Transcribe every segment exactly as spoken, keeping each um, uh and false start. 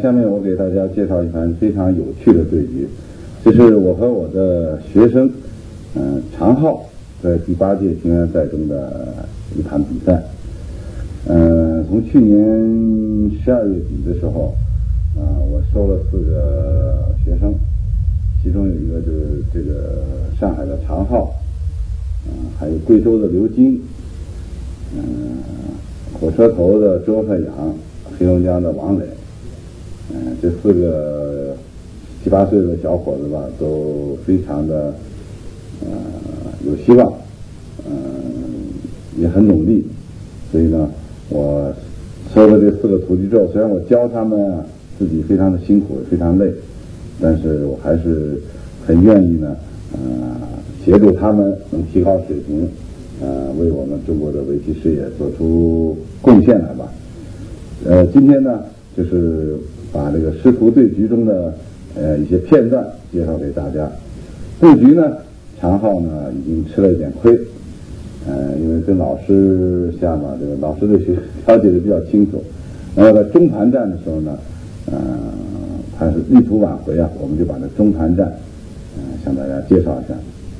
下面我给大家介绍一盘非常有趣的对局，这是我和我的学生，嗯、呃，常浩在第八届平原赛中的一盘比赛。嗯、呃，从去年十二月底的时候，啊、呃，我收了四个学生，其中有一个就是这个上海的常浩，嗯、呃，还有贵州的刘金，嗯、呃，火车头的周鹤阳，黑龙江的王磊。嗯、呃，这四个七八岁的小伙子吧，都非常的呃有希望，嗯、呃，也很努力，所以呢，我收了这四个徒弟之后，虽然我教他们啊自己非常的辛苦，非常累，但是我还是很愿意呢，呃，协助他们能提高水平，呃，为我们中国的围棋事业做出贡献来吧。呃，今天呢，就是把这个师徒对局中的呃一些片段介绍给大家。布局呢，常浩呢已经吃了一点亏，呃，因为跟老师下嘛，这个老师对学了解的比较清楚。然后在中盘战的时候呢，呃，他是力图挽回啊，我们就把这中盘战，呃，向大家介绍一下。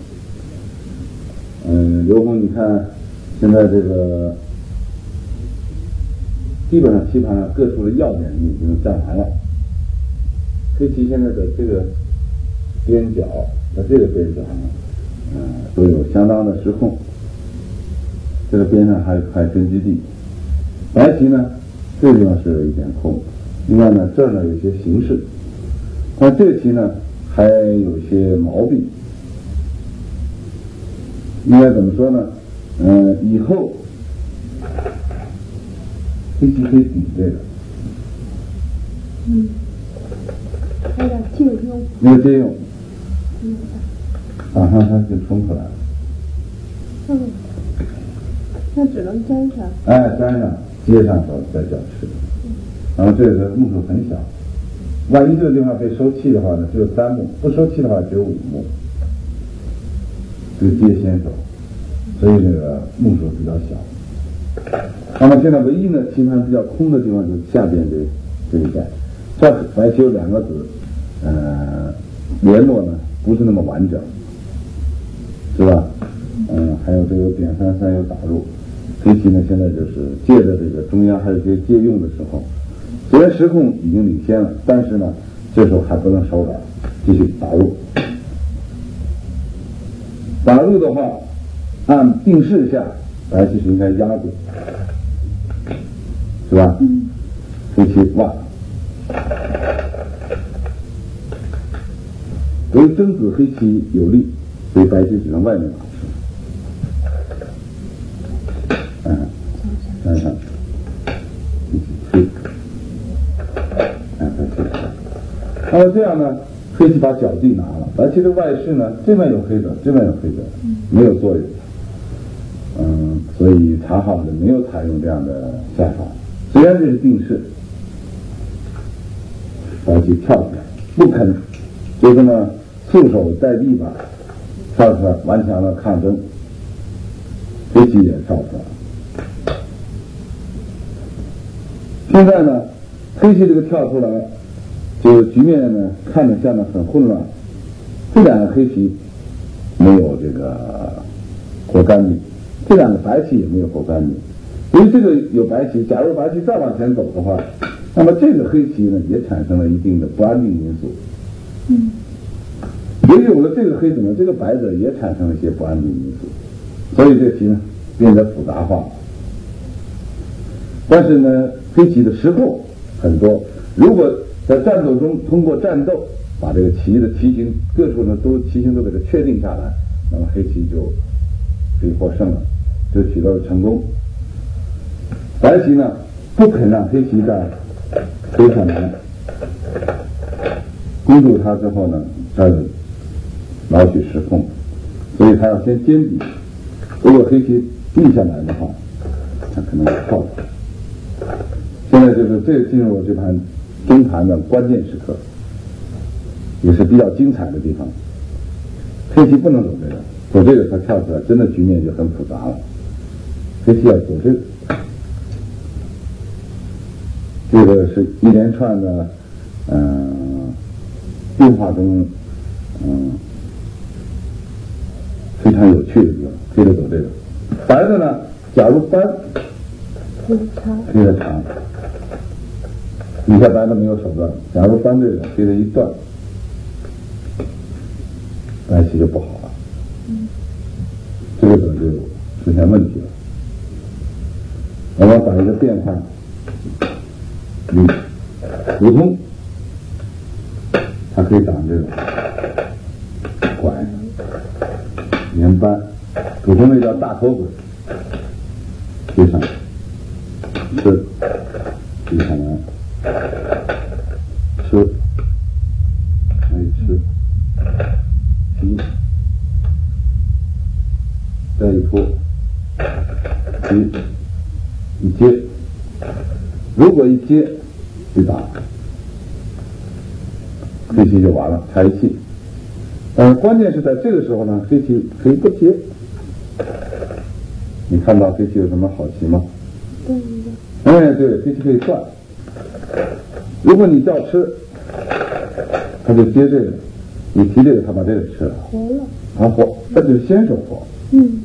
嗯、呃，刘峰，你看现在这个基本上棋盘上各处的要点你已经占完了。黑棋现在的这个边角和这个边角呢，呃，都有相当的失控。这个边上还有一块根据地。白棋呢，这个地方是有一点空，另外呢，这儿呢有些形势，但这个棋呢还有些毛病。应该怎么说呢？嗯、呃，以后黑棋可以顶这个。 嗯。那个借用。 那个借用。嗯。马上它就冲出来了。 嗯。那只能粘上。 哎，粘上，接上手再角吃。然后这个目数很小，万一这个地方被收气的话呢，只有三目；不收气的话只有五目。这个接先手，所以这个目数比较小。那么现在唯一呢，棋盘比较空的地方就是下边这这一带，这白棋有两个子，呃，联络呢不是那么完整，是吧？嗯、呃，还有这个点三三有打入，黑棋呢现在就是借着这个中央还有一些借用的时候，虽然时控已经领先了，但是呢这时候还不能手软，继续打入。打入的话，按定式下，白棋是应该压住，是吧？ 嗯。 黑棋挖，由于争子黑棋有利，所以白棋只能外面打出。嗯，看看，一起推，哎，白棋。那么这样呢，黑棋把角地拿了，白棋的外势呢，这边有黑子，这边有黑子，没有作用。嗯，所以常浩呢没有采用这样的下法，虽然这是定式，白棋跳出来不肯，就这么束手待毙吧，跳出来顽强的抗争，黑棋也跳出来。现在呢，黑棋这个跳出来，就局面呢看着像呢很混乱，这两个黑棋没有这个活干净。这两个白棋也没有活干净，由于这个有白棋，假如白棋再往前走的话，那么这个黑棋呢也产生了一定的不安定因素。 嗯。 由于有了这个黑子呢，这个白子也产生了一些不安定因素，所以这棋呢变得复杂化。但是呢，黑棋的失控很多，如果在战斗中通过战斗把这个棋的棋形各处呢都棋形都给它确定下来，那么黑棋就可以获胜了，就取得了成功。白棋呢不肯让黑棋在推上来，攻住它之后呢，它老许失控，所以他要先坚壁。如果黑棋立下来的话，他可能跳出来。现在就是这进入了这盘中盘的关键时刻，也是比较精彩的地方。黑棋不能走这个。走这个他跳出来，真的局面就很复杂了。黑棋要走这个，这个是一连串的嗯，变化中，嗯，非常有趣的地方，黑的走这个，白的呢，假如斑， 黑的长， 黑的长，你看白的没有手段，假如斑这个，黑的一断，白棋就不好了， 嗯， 这个时候就出现问题了。我们把一个变化，嗯，普通，它可以打这种拐、连扳，普通那叫大口子，接上，吃，接下来，吃，再吃，提，再一拖，提。一接，如果一接一打，黑棋就完了，拆气。呃，关键是在这个时候呢，黑棋可以不接。你看到黑棋有什么好棋吗？ 对哎，对，黑棋可以断。如果你叫吃，他就接这个；你提这个，他把这个吃了。 活了。 啊，活，那就是先手活。 嗯。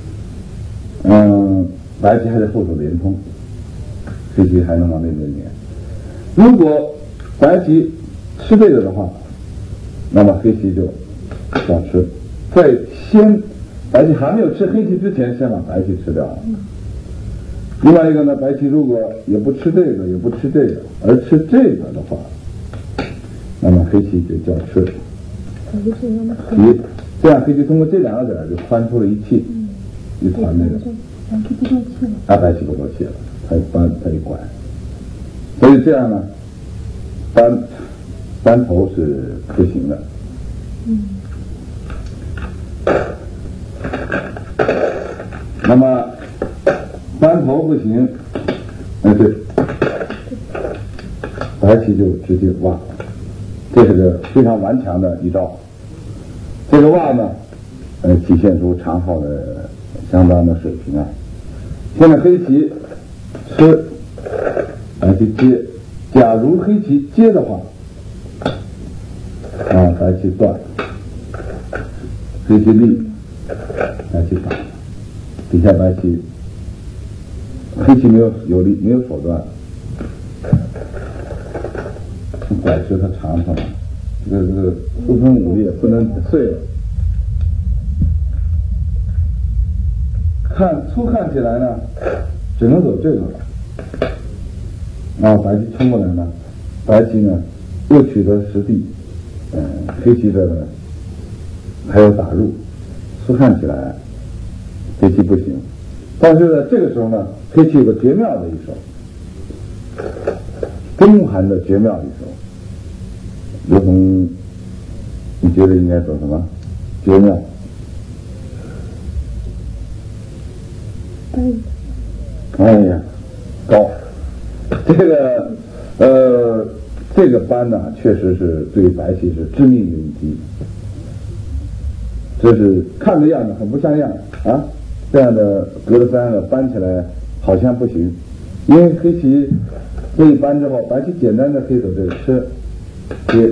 嗯。白棋还得后手连通，黑棋还能往那边连。如果白棋吃这个的话，那么黑棋就要吃。在先白棋还没有吃黑棋之前，先把白棋吃掉了。另外一个呢，白棋如果也不吃这个，也不吃这个，而吃这个的话，那么黑棋就叫吃。提，这样黑棋通过这两个点就翻出了一气，一团那个。 白棋不够气了， 啊，白棋不够气了，他一扳，他一拐，所以这样呢，扳扳头是不行的。 嗯。 那么扳头不行，哎对，白棋就直接挖，这是个非常顽强的一招。这个挖呢，呃，体现出长号的相当的水平啊。现在黑棋吃，白棋接，假如黑棋接的话，啊，白棋断，黑棋立，白棋打，底下白棋，黑棋没有有力，没有手段，拐吃它尝尝，这个这个出身武力也不能碎了。看粗看起来呢，只能走这个了。然后白棋冲过来呢，白棋呢又取得实地，嗯、呃，黑棋的呢还有打入，粗看起来黑棋不行。但是呢，这个时候呢，黑棋有个绝妙的一手，中韩的绝妙一手。刘同，你觉得应该走什么？绝妙。哎呀，高，这个呃，这个扳呢，确实是对白棋是致命的一击。这是看这样子很不像样啊，这样的隔着三个扳起来好像不行，因为黑棋这一扳之后，白棋简单的可以走这个吃、接、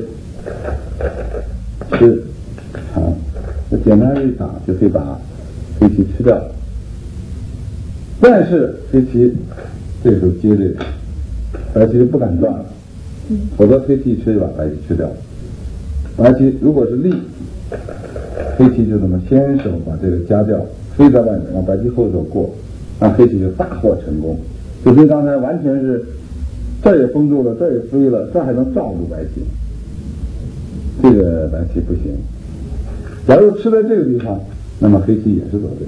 吃、长，这简单一打就可以把黑棋吃掉。但是黑棋这个时候接这个，白棋就不敢断了，否则黑棋一吃就把白棋吃掉了。白棋如果是立，黑棋就这么先手把这个夹掉，飞在外面，让白棋后手过，让黑棋就大获成功。就跟刚才完全是这儿也封住了，这儿也飞了，这儿还能罩住白棋，这个白棋不行。假如吃在这个地方，那么黑棋也是走这个。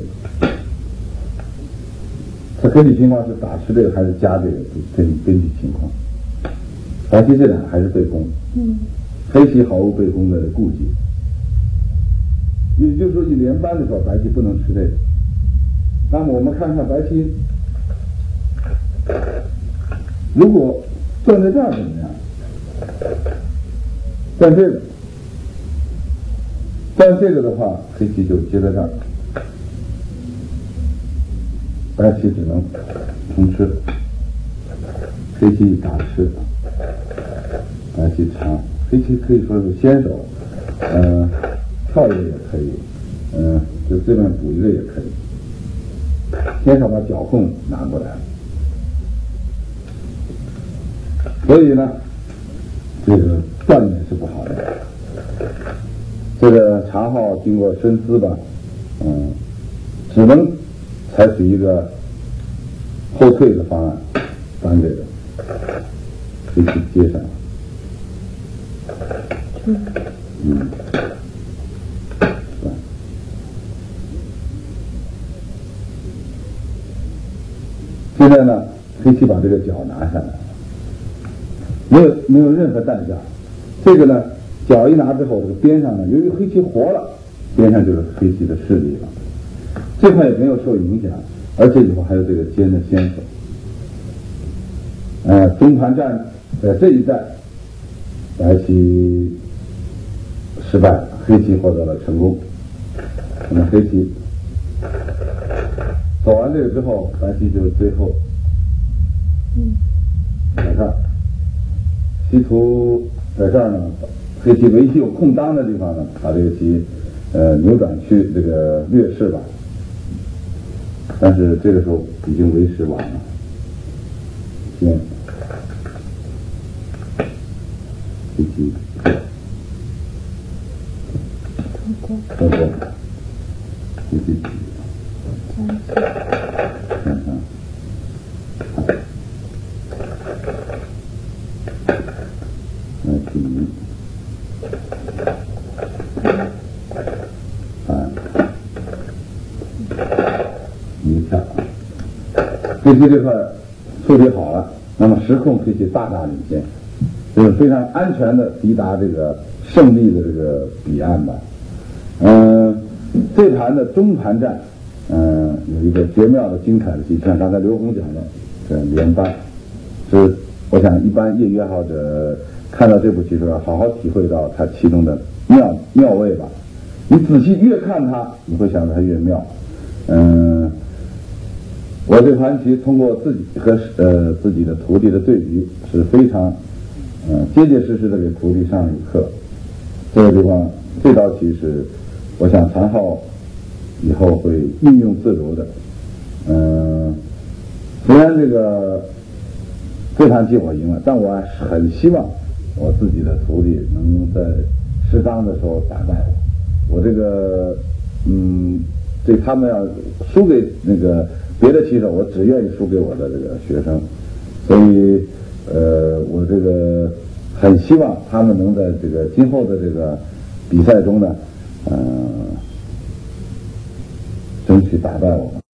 它根据情况是打吃这个还是加这个，根根据情况。白棋这两个还是对攻， 嗯， 黑棋毫无对攻的顾忌。也就是说，一连扳的时候，白棋不能吃这个。那么我们看看白棋，如果断在这儿怎么样？断这个，断这个的话，黑棋就接在这儿。白棋只能重吃，黑棋打吃，白白棋长，黑棋可以说是先手，嗯、呃，跳一个也可以，嗯、呃，就这边补一个也可以，先手把角控拿过来了。所以呢，这个断点是不好的。这个长浩经过深思吧，嗯，只能采取一个后退的方案，把这个黑棋接上。嗯，嗯，现在呢，黑棋把这个角拿下来了，没有没有任何代价。这个呢，角一拿之后，这个边上呢，由于黑棋活了，边上就是黑棋的势力了。这块也没有受影响，而且以后还有这个尖的先手。呃，中盘战在这一战，白棋失败了，黑棋获得了成功。那么黑棋走完这个之后，白棋就最后， 嗯， 在这儿，棋图在这儿呢，黑棋唯一有空当的地方呢，把这个棋呃扭转去这个劣势吧。但是这个时候已经为时晚了，先黑棋通过，黑棋看看，来第一，啊，一下，黑棋这块处理好了，那么时控黑棋大大领先，就是非常安全的抵达这个胜利的这个彼岸吧。嗯、呃，这盘的中盘战，嗯、呃，有一个绝妙的精彩的戏，像刚才刘红讲的，这连扳，是我想一般业余爱好者看到这部棋时候，好好体会到它其中的妙妙味吧。你仔细越看它，你会想到它越妙。嗯、呃，我这盘棋通过自己和呃自己的徒弟的对比，是非常嗯、呃、结结实实的给徒弟上了一课。这个地方这道棋是，我想常浩以后会运用自如的。嗯、呃，虽然这个这盘棋我赢了，但我很希望我自己的徒弟能在适当的时候打败我。我这个嗯，对他们要输给那个别的棋手，我只愿意输给我的这个学生。所以呃，我这个很希望他们能在这个今后的这个比赛中呢，呃，争取打败我们。